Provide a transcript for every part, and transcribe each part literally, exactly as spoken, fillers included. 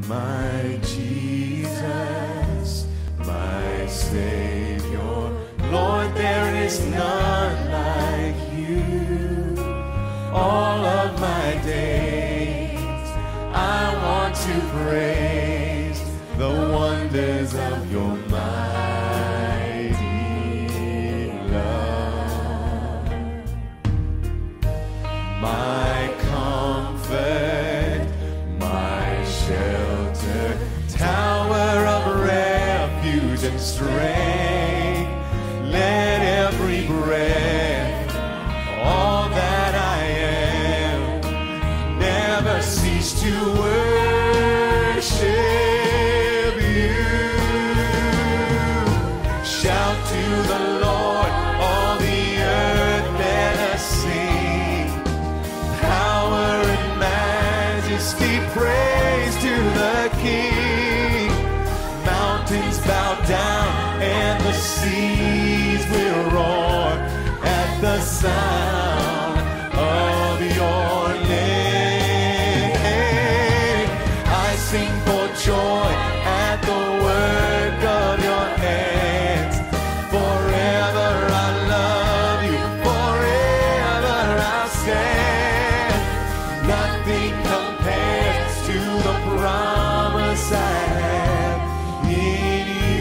My Jesus, my Savior, Lord, there is none like you. All of my days I want to praise the wonders of your mighty love. My comfort, my shelter, tower of refuge and strength, let every breath, all that I am, never cease to worship you. Shout to the Lord, all the earth, let us sing. Power and majesty, praise to the King. Mountains bow down and the seas will roar at the sound of your name. I sing for joy at the work of your hands. Forever I love you, forever I'll stand. Nothing compares to the promise I have in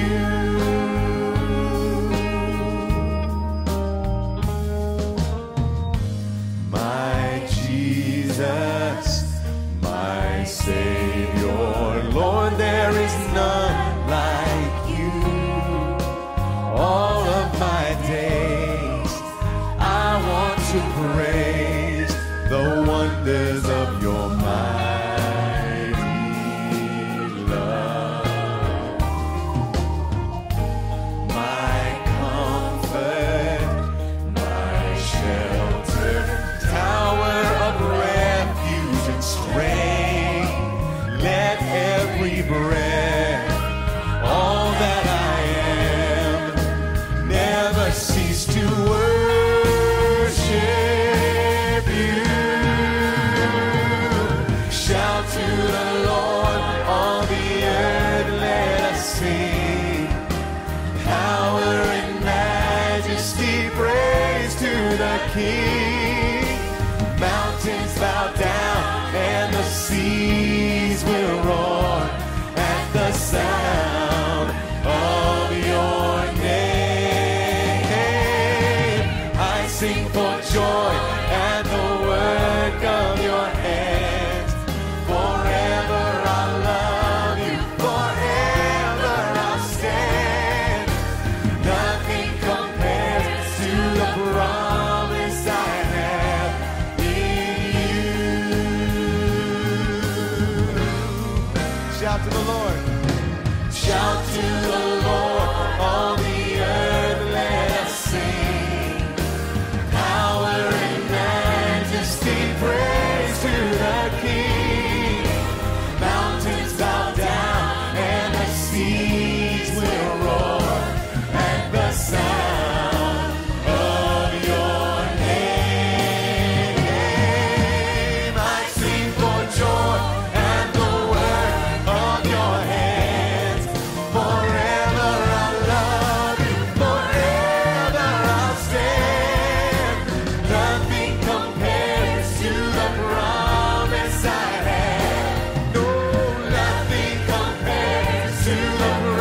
you. My Jesus, my Savior, Lord, there is none like you. All of my days I want to praise the wonders of your mighty love. My comfort, my shelter, tower of refuge and strength, let every breath, all that I am, never cease to worship you. Shout to the Lord, all the earth, let us sing. Power and majesty, praise to the King. Mountains bow down and the seas will roar at the sound of your name. I sing for joy at the work of your hands. Forever I'll love you, forever I'll stand. Nothing compares to the promise I have in you. Shout to the Lord. Shout to the Lord, all the earth, let us sing. Power and majesty, praise to the King. Mountains bow down and the seas will roar at the sound of your name. I sing for joy at the work of your hands. Forever I love you, forever I'll stand. Nothing compares to the promise I have. No, nothing compares to the promise